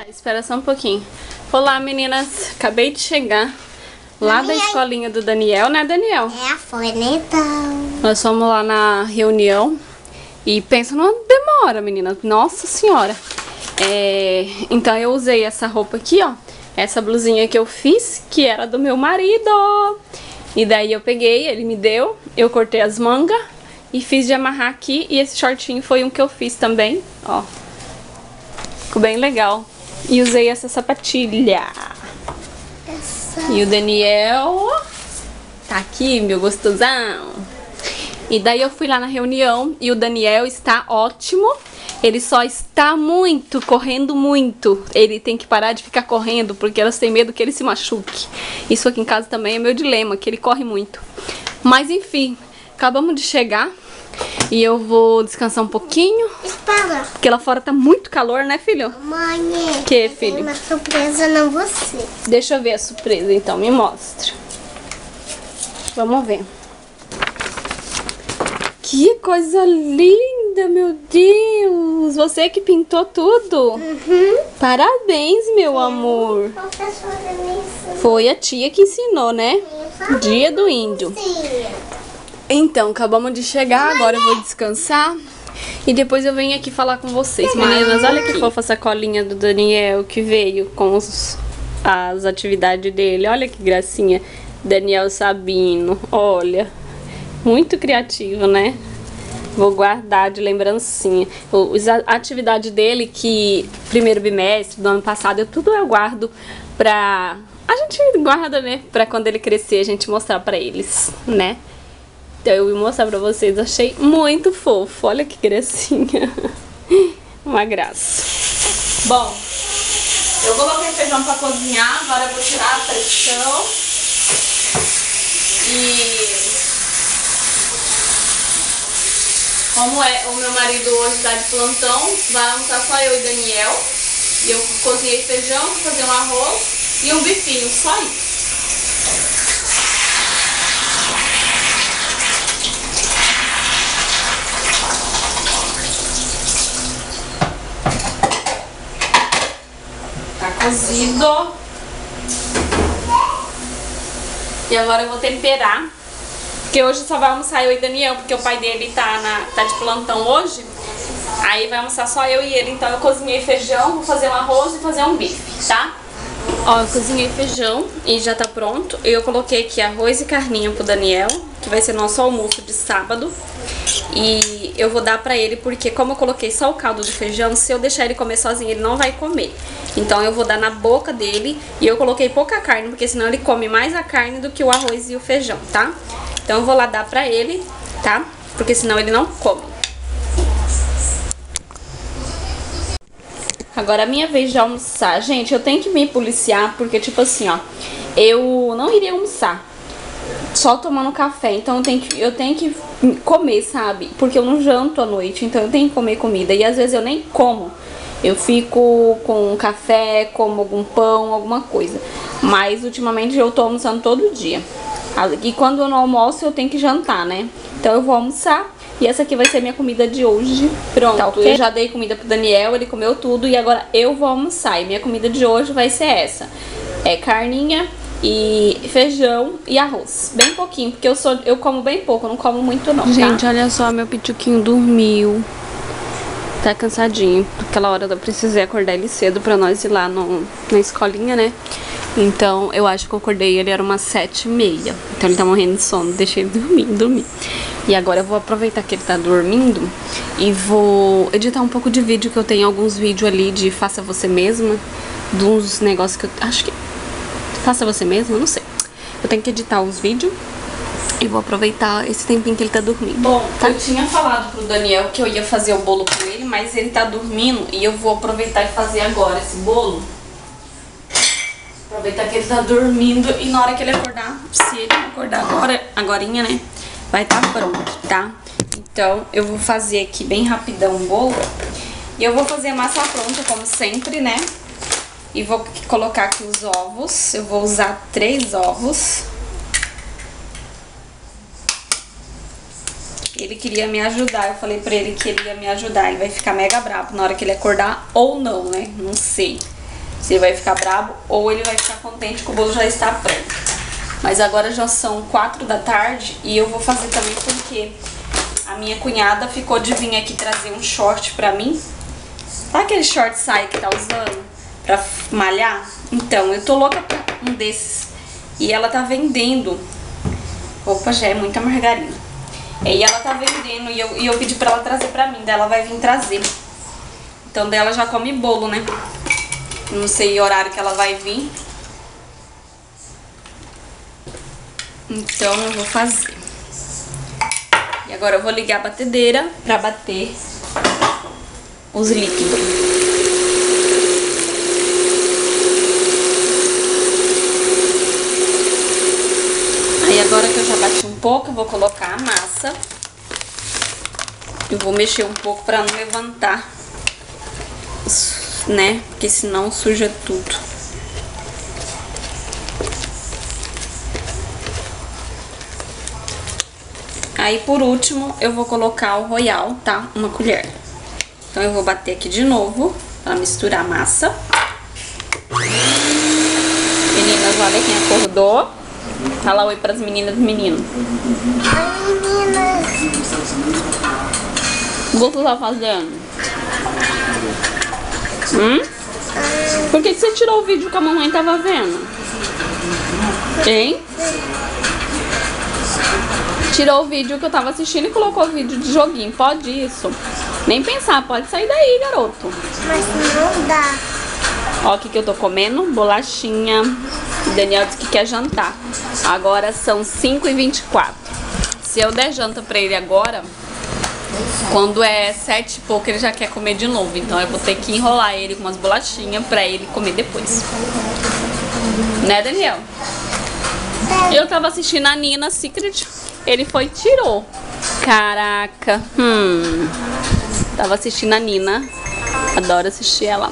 Espera só um pouquinho. Olá, meninas. Acabei de chegar lá da escolinha do Daniel, né, Daniel? Foi, né, então? Nós fomos lá na reunião e pensa numa demora, menina. Nossa senhora. Então eu usei essa roupa aqui, ó. Essa blusinha que eu fiz, que era do meu marido. E daí eu peguei, ele me deu, eu cortei as mangas e fiz de amarrar aqui. E esse shortinho foi um que eu fiz também, ó. Ficou bem legal. E usei essa sapatilha. E o Daniel tá aqui, meu gostosão. E daí eu fui lá na reunião e o Daniel está ótimo. Ele só está correndo muito. Ele tem que parar de ficar correndo porque elas têm medo que ele se machuque. Isso aqui em casa também é meu dilema, que ele corre muito. Mas enfim, acabamos de chegar. E eu vou descansar um pouquinho. Espera. Porque lá fora tá muito calor, né, filho? Mãe, Que, filho? uma surpresa não você. Deixa eu ver a surpresa, então. Me mostra. Vamos ver. Que coisa linda, meu Deus. Você que pintou tudo? Uhum. Parabéns, meu amor. Professora me ensinou. Foi a tia que ensinou, né? Dia do índio. Sim. Então, acabamos de chegar, agora eu vou descansar e depois eu venho aqui falar com vocês. Meninas, olha que fofa a sacolinha do Daniel que veio com as atividades dele. Olha que gracinha. Daniel Sabino, olha. Muito criativo, né? Vou guardar de lembrancinha. A atividade dele, que primeiro bimestre do ano passado, tudo eu guardo pra... A gente guarda, né? Pra quando ele crescer, a gente mostrar pra eles, né? Então eu vou mostrar pra vocês, achei muito fofo. Olha que gracinha. Uma graça. Bom, eu coloquei feijão pra cozinhar, agora eu vou tirar a pressão. E como o meu marido hoje tá de plantão, vai almoçar só eu e Daniel. E eu cozinhei feijão, vou fazer um arroz e um bifinho, só isso. Cozido. E agora eu vou temperar. Porque hoje só vai almoçar eu e Daniel, porque o pai dele tá de plantão hoje. Aí vai almoçar só eu e ele. Então eu cozinhei feijão, vou fazer um arroz e fazer um bife, tá? Ó, eu cozinhei feijão e já tá pronto. Eu coloquei aqui arroz e carninha pro Daniel, que vai ser nosso almoço de sábado. E eu vou dar pra ele porque como eu coloquei só o caldo de feijão, se eu deixar ele comer sozinho, ele não vai comer. Então eu vou dar na boca dele e eu coloquei pouca carne, porque senão ele come mais a carne do que o arroz e o feijão, tá? Então eu vou lá dar pra ele, tá? Porque senão ele não come. Agora é a minha vez de almoçar. Gente, eu tenho que me policiar porque, tipo assim, ó, eu não iria almoçar só tomando café, então eu tenho que comer, sabe? Porque eu não janto à noite, então eu tenho que comer comida. E às vezes eu nem como. Eu fico com café, como algum pão, alguma coisa. Mas ultimamente eu tô almoçando todo dia. E quando eu não almoço, eu tenho que jantar, né? Então eu vou almoçar. E essa aqui vai ser minha comida de hoje. Pronto, tá, okay? Eu já dei comida pro Daniel, ele comeu tudo. E agora eu vou almoçar. E minha comida de hoje vai ser essa. É carninha e feijão e arroz. Bem pouquinho, porque eu como bem pouco, eu não como muito não, gente, tá? Olha só, meu pituquinho dormiu. Tá cansadinho. Aquela hora eu precisei acordar ele cedo pra nós ir lá na escolinha, né? Então eu acho que eu acordei ele, era umas 7h30. Então ele tá morrendo de sono, deixei ele dormir. E agora eu vou aproveitar que ele tá dormindo e vou editar um pouco de vídeo, que eu tenho alguns vídeos ali de faça você mesma, de uns negócios que eu acho que faça você mesma, não sei. Eu tenho que editar uns vídeos e vou aproveitar esse tempinho que ele tá dormindo. Bom, tá? Eu tinha falado pro Daniel que eu ia fazer o bolo com ele, mas ele tá dormindo e eu vou aproveitar e fazer agora esse bolo. Aproveitar que ele tá dormindo e na hora que ele acordar, se ele acordar agorinha, né, vai estar pronto, tá? Então eu vou fazer aqui bem rapidão o bolo. E eu vou fazer a massa pronta, como sempre, né? E vou colocar aqui os ovos. Eu vou usar 3 ovos. Ele queria me ajudar, eu falei pra ele que ele ia me ajudar. Ele vai ficar mega bravo na hora que ele acordar ou não, né? Não sei. Se ele vai ficar bravo ou ele vai ficar contente que o bolo já está pronto. Mas agora já são 4 da tarde e eu vou fazer também porque a minha cunhada ficou de vir aqui trazer um short pra mim. Sabe aquele short saia que tá usando pra malhar? Então, eu tô louca pra um desses. E ela tá vendendo. Opa, já é muita margarina. E ela tá vendendo e eu pedi pra ela trazer pra mim. Daí ela vai vir trazer. Então, daí ela já come bolo, né? Não sei o horário que ela vai vir. Então, eu vou fazer. E agora eu vou ligar a batedeira pra bater os líquidos. Aí agora que eu já bati um pouco, eu vou colocar a massa. Eu vou mexer um pouco pra não levantar, né? Porque senão suja tudo. Aí por último eu vou colocar o royal, tá? Uma colher. Então eu vou bater aqui de novo pra misturar a massa. Meninas, olha quem acordou. Fala oi pras meninas e meninos. Oi, meninas. O que você tá fazendo? Por que você tirou o vídeo que a mamãe tava vendo? Hein? Tirou o vídeo que eu tava assistindo e colocou o vídeo de joguinho. Pode isso? Nem pensar, pode sair daí, garoto. Mas não dá. Ó, o que eu tô comendo? Bolachinha. O Daniel disse que quer jantar. Agora são 5h24. Se eu der janta pra ele agora, quando é 7 e pouco, ele já quer comer de novo. Então eu vou ter que enrolar ele com umas bolachinhas pra ele comer depois. Né, Daniel? Eu tava assistindo a Nina Secret. Ele foi e tirou. Caraca. Tava assistindo a Nina. Adoro assistir ela.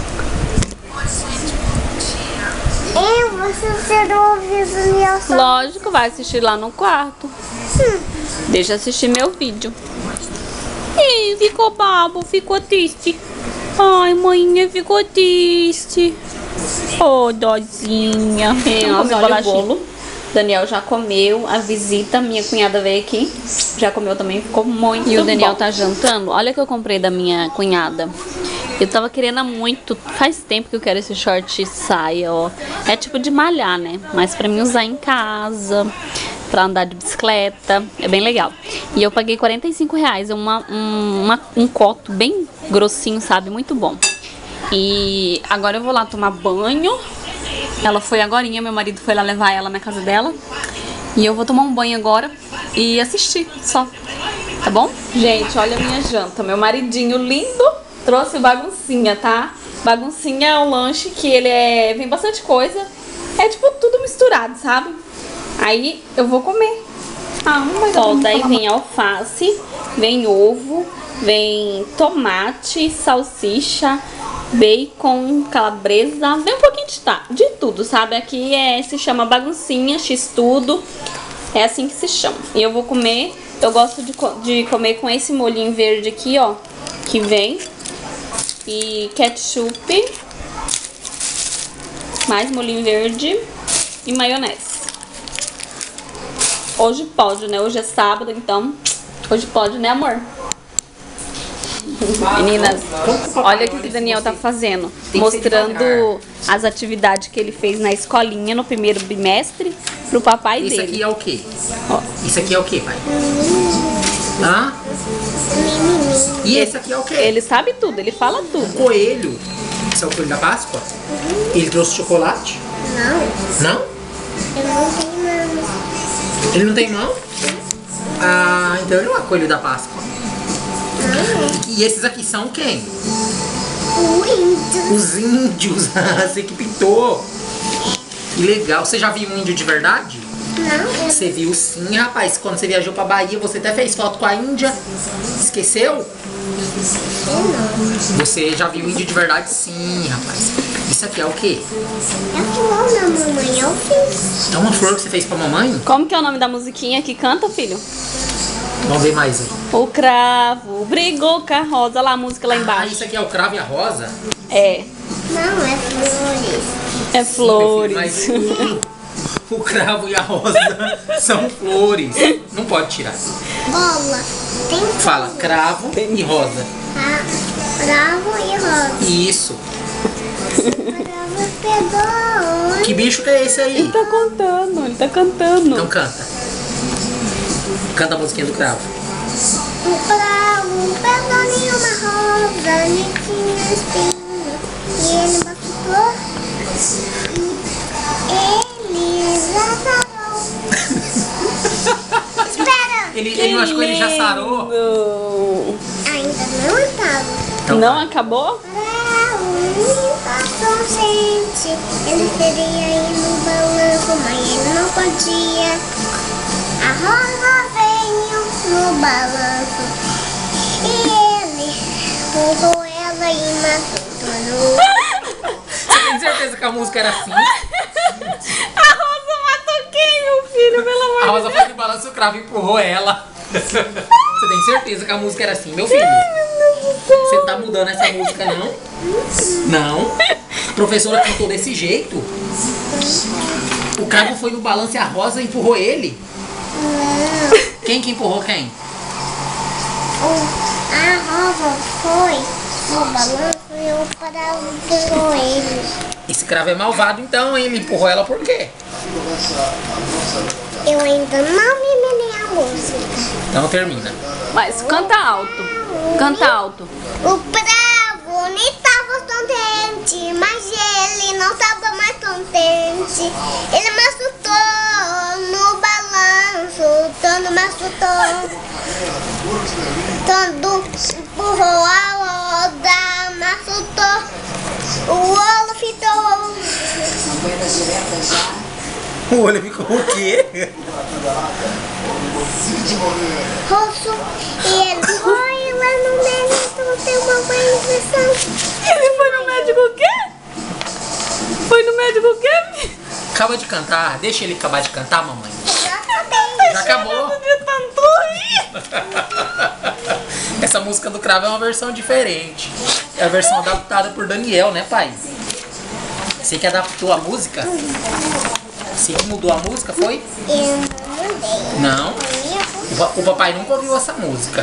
Você não ouviu o Daniel? Lógico, vai assistir lá no quarto. Deixa eu assistir meu vídeo. Ih, ficou babo, ficou triste. Ai, mãinha, ficou triste. Oh, dozinha. Vamos olha o bolo. Daniel já comeu, a visita, minha cunhada veio aqui, já comeu também, ficou muito bom. E o Daniel tá jantando. Olha o que eu comprei da minha cunhada. Eu tava querendo há muito, faz tempo que eu quero esse short saia, ó. É tipo de malhar, né? Mas pra mim usar em casa, pra andar de bicicleta, é bem legal. E eu paguei R$45, um coto bem grossinho, sabe? Muito bom. E agora eu vou lá tomar banho. Ela foi agorinha, meu marido foi lá levar ela na casa dela. E eu vou tomar um banho agora e assistir só, tá bom? Gente, olha a minha janta. Meu maridinho lindo trouxe baguncinha, tá? Baguncinha é um lanche que ele vem bastante coisa. É tipo tudo misturado, sabe? Aí eu vou comer. Solta aí, vem alface, vem ovo, vem tomate, salsicha, bacon, calabresa, vem um pouquinho de tudo, sabe? Aqui se chama baguncinha, x-tudo, é assim que se chama. E eu vou comer, eu gosto de comer com esse molhinho verde aqui, ó, que vem. E ketchup, mais molhinho verde e maionese. Hoje pode, né? Hoje é sábado, então hoje pode, né, amor? Meninas, olha o que o Daniel tá fazendo. Mostrando as atividades que ele fez na escolinha no primeiro bimestre pro papai dele. Isso aqui é o quê? Ó. Isso aqui é o quê, pai? Hã? E esse aqui é o quê? Ele sabe tudo, ele fala O tudo. coelho. Esse é o coelho da Páscoa? Ele trouxe chocolate? Não, Não? eu não tenho mão. Ele não tem mão? Ah, então ele não é coelho da Páscoa. E esses aqui são quem? O índio. Os índios. Você que pintou. Que legal. Você já viu um índio de verdade? Não, Você viu sim, rapaz. Quando você viajou pra Bahia, você até fez foto com a Índia. Esqueceu? Você já viu índio de verdade? Sim, rapaz. Isso aqui é o quê? é flor da mamãe, eu fiz. É uma flor que você fez pra mamãe? Como que é o nome da musiquinha que canta, filho? Vamos ver mais aí. O cravo brigou com a rosa, lá a música lá Ah, embaixo. isso aqui é o cravo e a rosa? É. Não, é flor. É flores. Mas o cravo e a rosa são flores. Não pode tirar. Bola. Tem Fala, cravo e rosa. bravo e rosa. Isso. Bravo pegou. Que bicho que é esse aí? Ele tá contando, ele tá cantando. Então canta. Canta a musiquinha do cravo. O bravo pegou nenhuma rosa, nem tinha espinho. E ele machucou. Ele já sarou. Espera! Ele machucou, ele já sarou. Lindo. Ainda não estava. Então Não vai. acabou? Passou gente, ele queria ir no balanço, mas ele não podia. A rosa veio no balanço e ele empurrou ela e matou. Você tem certeza que a música era assim? A Rosa matou quem, meu filho? Pelo amor A Rosa foi no balanço, o cravo empurrou ela. Você tem certeza que a música era assim, meu filho? Você tá mudando essa música, não? Não. A professora cantou desse jeito. O cravo foi no balanço e a Rosa empurrou ele. Quem que empurrou quem? A rosa foi no balanço e o bravo empurrou ele. Esse cravo é malvado, então ele empurrou ela por quê? Eu ainda não me a música. Então termina. Mas canta alto. Canta alto. O bravo nem tava contente, mas ele não tava mais contente. Ele machucou no balanço, todo machucou. Todo empurrou a roda, machucou. O olho ficou. O olho ficou o quê? Roxo, e ele foi lá no médico ter uma infecção. Ele foi no médico o quê? Foi no médico o quê? Acaba de cantar. Deixa ele acabar de cantar, mamãe. Já acabei. Já acabou. De tanto rir. Essa música do cravo é uma versão diferente. É a versão adaptada por Daniel, né, pai? Você que adaptou a música? Você que mudou a música, foi? Eu não mudei. Não. Minha O papai nunca ouviu essa música.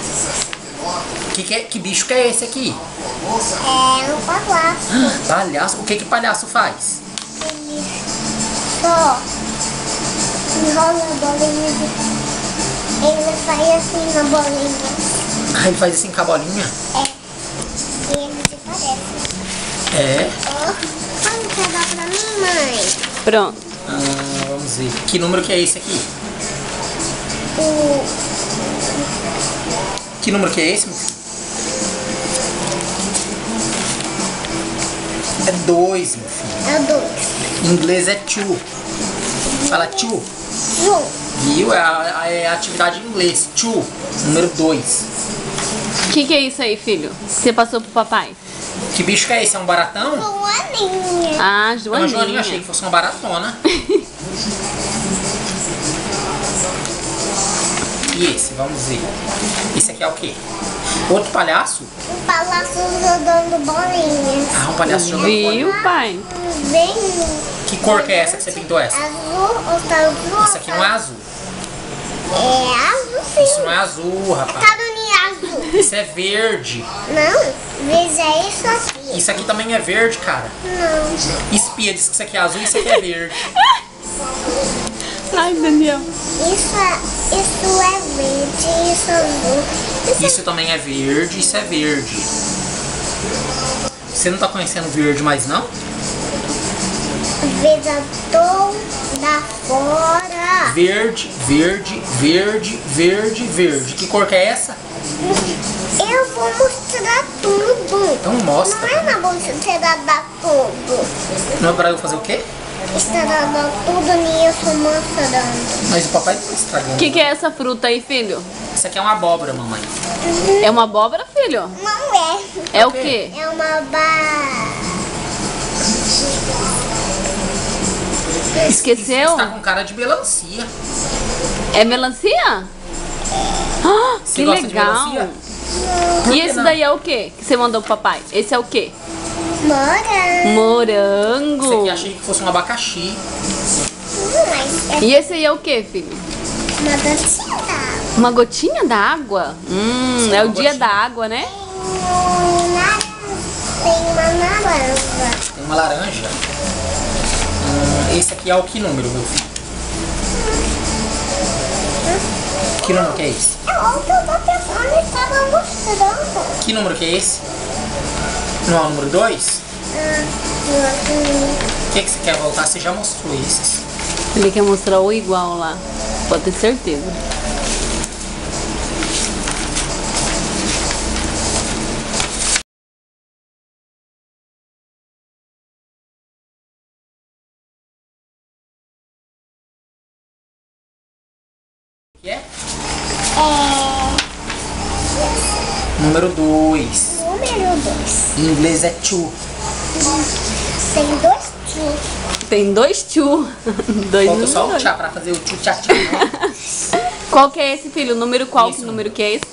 Que bicho que é esse aqui? é um palácio. Palhaço. O que palhaço faz? Ele só enrola a bolinha ele faz assim na bolinha. Ah, ele faz assim com a bolinha? E ele se parece. É. Pode pegar pra mim, mãe? Pronto. Vamos ver. Que número que é esse aqui? Que número que é esse, meu filho? É 2, meu filho. É o 2. Em inglês é two. Fala two. Viu? É a atividade em inglês. Two. Número 2. O que é isso aí, filho? Você passou pro papai? Que bicho que é esse? É um baratão? Joaninha. Ah, É uma Joaninha. joaninha. Achei que fosse uma baratona. E esse? Vamos ver. Esse aqui é o quê? Outro palhaço? O palácio jogando bolinhas. Ah, um palhaço jogando Viu, bola. pai? Bem Que cor que é essa que você pintou essa? azul, ou tá azul? Isso aqui não é azul. É azul, sim. Isso não é azul, rapaz. Caroninha azul. Isso é verde. Não, veja isso aqui. Isso aqui também é verde, cara. Não. Espia diz que isso aqui é azul e isso aqui é verde. Ai, Daniel. Isso é verde, isso é azul. Isso também é verde, isso é verde. Você não tá conhecendo verde mais, não? Veja toda fora. Verde, verde, verde, verde, verde. Que cor que é essa? Eu vou mostrar tudo. Então mostra. Não é na bolsa dar tudo. Não é pra eu fazer o quê? Estragando tudo e eu sou mostrando. Mas o papai tá estragando. O que é essa fruta aí, filho? Isso aqui é uma abóbora, mamãe. É uma abóbora, filho? Não é. É o quê? quê? É uma Esqueceu? Isso tá com cara de melancia. É melancia? Ah, Você que gosta de legal. melancia? Por E que esse não? daí é o quê que você mandou pro papai? Esse é o quê? Morango. Esse aqui achei que fosse um abacaxi. Mas é E esse aí é o que, filho? uma docinha. Uma gotinha d'água? É o dia gotinha. da água, né? Tem uma naranja. Tem uma laranja. Esse aqui é o que número, meu filho? Que número que é esse? É outro da pessoa que estava mostrando. Que número que é esse? Não é o número 2? O que você quer voltar? Você já mostrou esses. Ele quer mostrar o igual lá. Pode ter certeza. Que é? É. Número 2. Número 2. Em inglês é two. Tem dois tchus. Tem 2 tchu. Dois Falta só o números. tchá pra fazer o tchu tchá tchá. Qual que é esse, filho? Número qual? Esse Que número que é esse?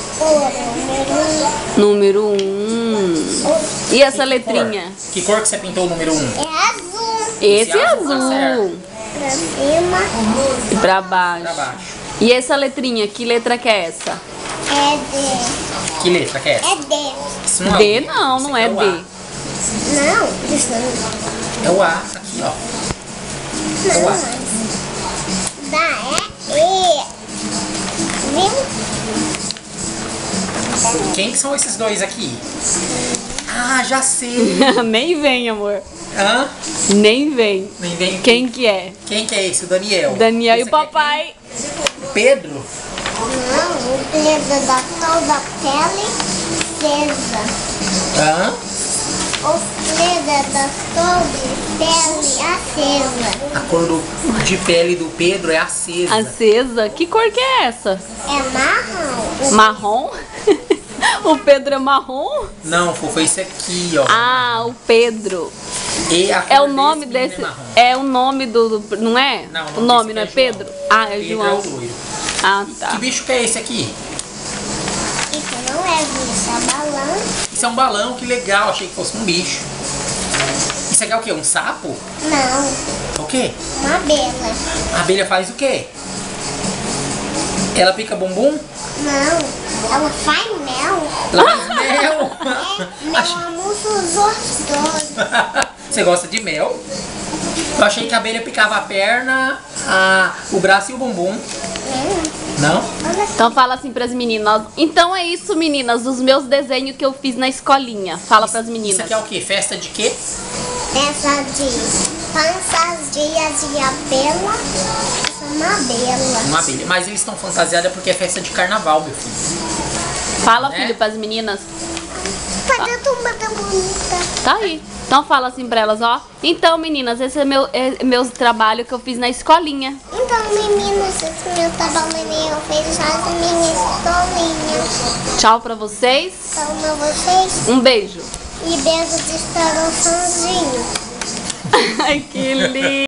O número Número 1. E essa letrinha? Que cor que você pintou o número 1? é azul. Esse é azul tá azul. certo. Pra cima E pra baixo. Pra baixo. E essa letrinha? Que letra que é essa? é D. Que letra que é essa? É D. Isso não é D o D. não, Esse não aqui é o D. A. Não, isso não. É o A, aqui ó. É o Não, A. mas dá é E. Viu? Quem que são esses dois aqui? Ah, já sei. Nem vem, amor. Hã? Nem vem. Nem vem. Quem que é? Quem que é esse? O Daniel. Daniel e Esse o aqui é papai. quem? Pedro? Não, o dedo da toda pele acesa. Hã? O dedo da toda pele acesa. A cor de pele do Pedro é acesa. Acesa. Que cor que é essa? É marrom. Marrom? O Pedro é marrom? Não, foi esse aqui, ó. Ah, o Pedro. E a É cor o nome menino desse. É marrom. É o nome do. Não é? Não, O nome não é desse Pedro? João. Ah, é Pedro João. é o loiro. Ah, Que tá. bicho que é esse aqui? Isso não é bicho, é balão. Isso é um balão, que legal. Achei que fosse um bicho. Isso aqui é o quê? Um sapo? Não, O quê? uma abelha. A abelha faz o quê? Ela pica bumbum? Não, ela faz mel. Ela faz mel. Mel é muito gostoso. Você gosta de mel? Eu achei que a abelha picava a perna, o braço e o bumbum. Não? Então fala assim pras meninas. Então é isso, meninas, os meus desenhos que eu fiz na escolinha. Fala pras Isso meninas. aqui é o quê? Festa de quê? Essa de fantasias de abelha. Essa é uma abelha. Uma abelha. Mas eles estão fantasiados porque é festa de carnaval, meu filho. Fala, Né? filho, pras meninas. Cadê tua tão bonita? Tá aí. Então fala assim pra elas, ó. Então, meninas, esse é meu trabalho que eu fiz na escolinha. Então, meninas, esse meu trabalhinho eu fiz na minha escolinha. Tchau pra vocês. Então, pra vocês. Um beijo. E beijo de esperançãozinho. Ai, que lindo.